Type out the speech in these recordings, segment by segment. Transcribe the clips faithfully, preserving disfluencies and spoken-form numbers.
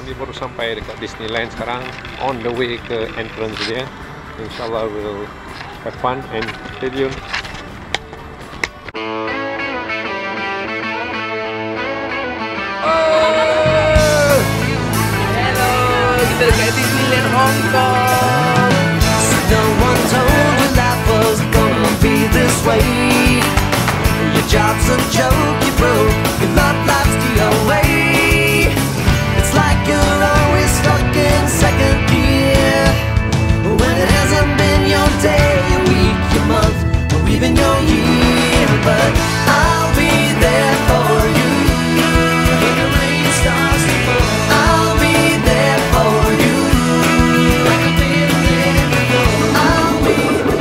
kami baru sampai dekat Disneyland sekarang, on the way ke entrance dia. InsyaAllah we'll have fun and stay tuned. Kita dekat Disneyland Hong Kong. No one told you life was gonna be this way. Your job's a joke, you broke, your love life's the away. It's like you're always stuck in second gear, when it hasn't been your day, your week, your month, or even your year. But I'll be there for you when the rain starts to fall. I'll be there for you like I've been there before. I'll be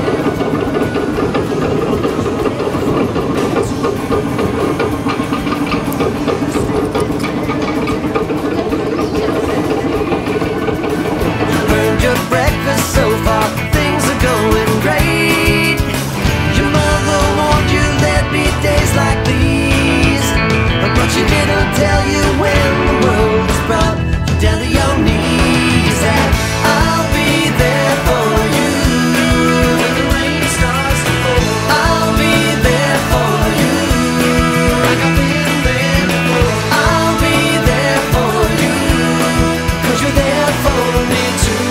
earned your breakfast so far, things are going great. Your mother warned you there'd be days like these, but she didn't tell you when the world has brought you down to your knees. And I'll be there for you when the rain starts to fall. I'll be there for you like I've been there before. I'll be there for you, 'cause you're there for me too.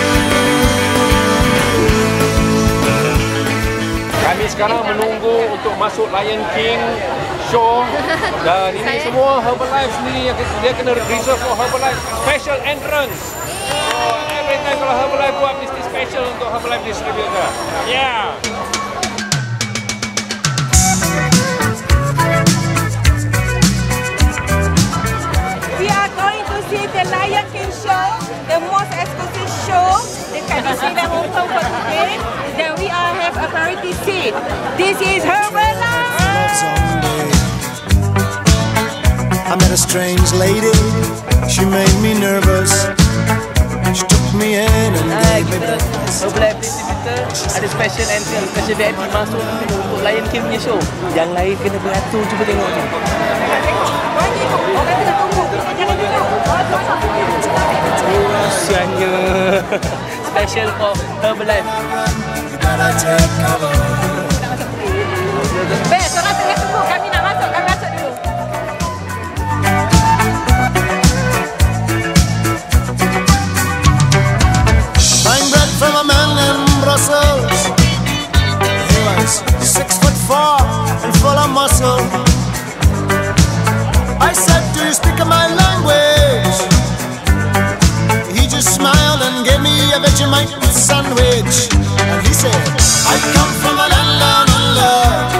Kami sekarang menunggu untuk masuk Lion King show, dan ini semua Herbalife sendiri yang dia kena reserve for Herbalife special entrance. So every time kalau Herbalife buat mesti special untuk Herbalife distributor. Yeah. We are going to see the Lion King show, the most exclusive show dekat Disneyland Hong Kong for today. Then we all have a priority seat. This is Herbalife. I met a strange lady, she made me nervous. She took me in and gave me breakfast. Herbalife distributor ada special entry, special V I P masuk untuk Lion King punya show. Yang lain kena beratur, cuba tengok ni. Orang kita tunggu, jangan duduk. Kasiannya. Special for Herbalife. You gotta take cover. Best, orang tengah tunggu, kami nak masuk, kami masuk dulu. Buying bread from a man in Brussels. He was six foot four and full of muscle. I said, do you speak my language? He just smiled and gave me a Vegemite sandwich. And he said, I come from a land down under.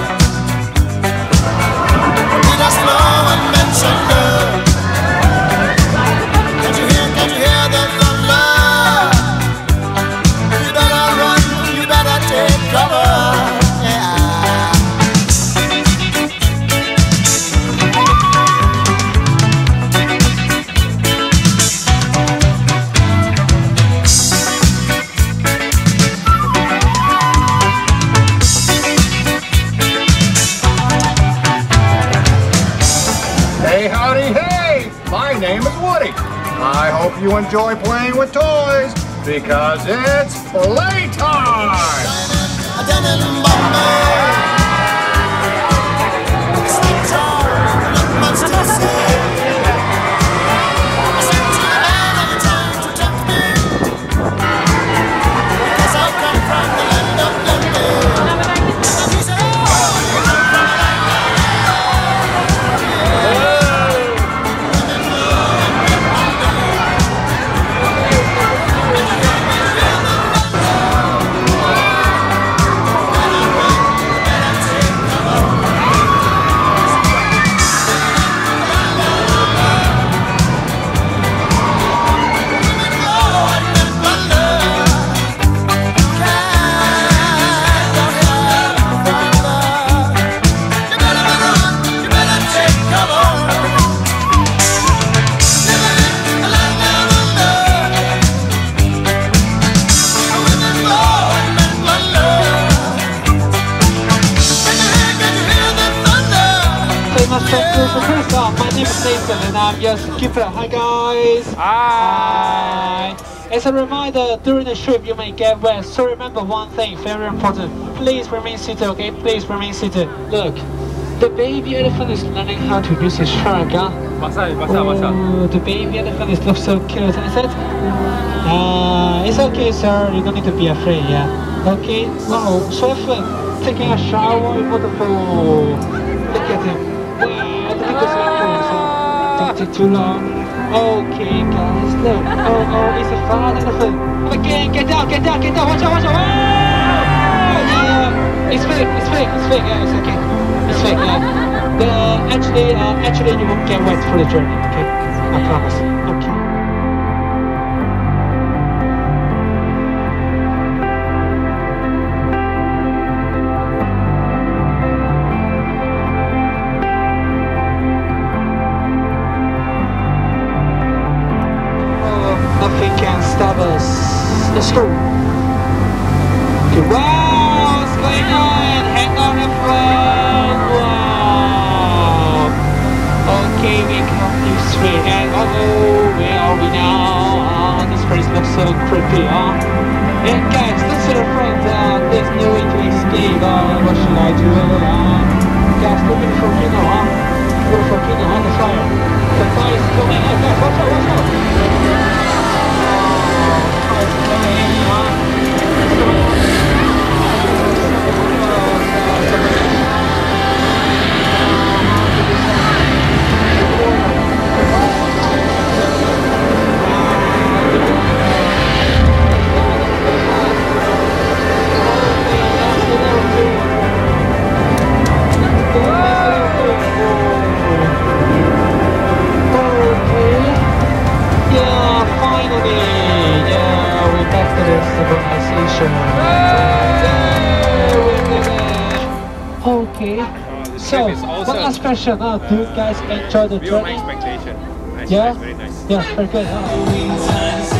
He does slow and mention her. Can't you hear, can't you hear the thunder? You better run, you better take cover. Yeah. Hey, howdy, hey! My name is Woody. I hope you enjoy playing with toys, because it's playtime! much for your surprise. Uh, my name is Nathan and I'm your skipper. Hi guys. Hi. As a reminder, during the trip you may get wet, so remember one thing, very important. Please remain seated, okay? Please remain seated. Look, the baby elephant is learning how to use his trunk, huh? Basah, basah, basah. Oh, the baby elephant is looks so cute, isn't it? Uh, it's okay, sir. You don't need to be afraid, yeah? Okay. Wow, so fun. Taking a shower, wonderful. Look at him. Wow, I think it's so Don't take too long. Okay, guys, look. Oh, oh, it's a fat elephant. Again, get down, get down, get down. Watch out, watch out. Oh, yeah. It's fake, it's fake, it's fake. Yeah, it's okay. It's fake, yeah. The, actually, uh, actually, you won't get wet for the journey, okay? I promise. Okay. Nothing can stop us. Let's go. Okay, wow, what's going on? Hang on a phone. Wow. Okay, we come this way. And oh, where are we now? Oh, this place looks so creepy, huh? Hey guys, let's to the front. Uh, there's no way to escape. Uh, what should I do? Uh, guys, look at the volcano, huh? Look at the volcano on the fire. The fire is coming. Oh, guys, watch out, watch out. Okay, Uh, so awesome. one last question. Uh, do you guys enjoy the Beyond my journey? expectation. Nice, Yeah, nice, very nice. yeah, very good. Uh,